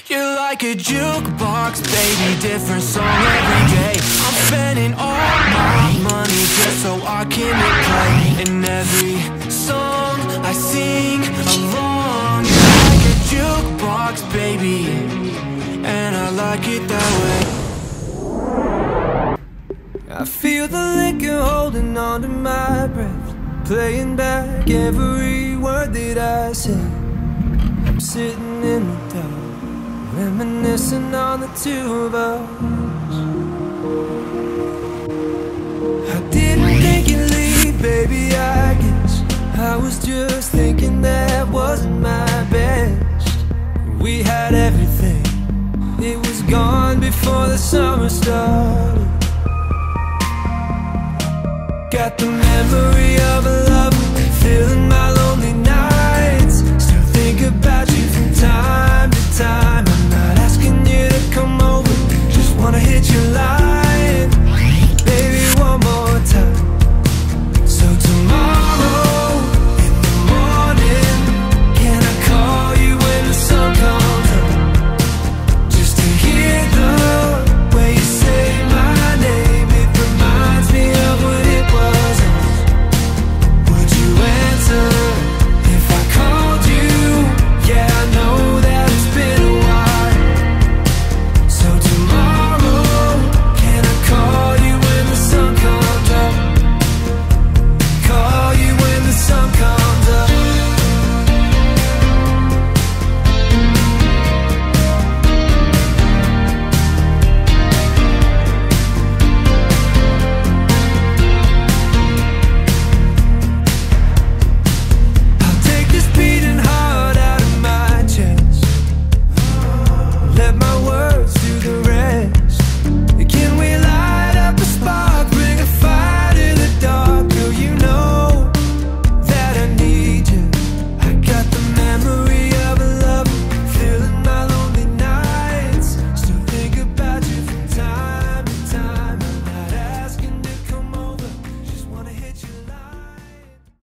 You're like a jukebox, baby, different song every day. I'm spending all my money just so I can hit play. And every song I sing along. You're like a jukebox, baby, and I like it that way. I feel the liquor holding on to my breath, playing back every word that I said. I'm sitting in the dark, reminiscing on the two of us. I didn't think you'd leave, baby, I guess I was just thinking that wasn't my best. We had everything, it was gone before the summer started. Got the memory of a love filling my lonely nights. Still think about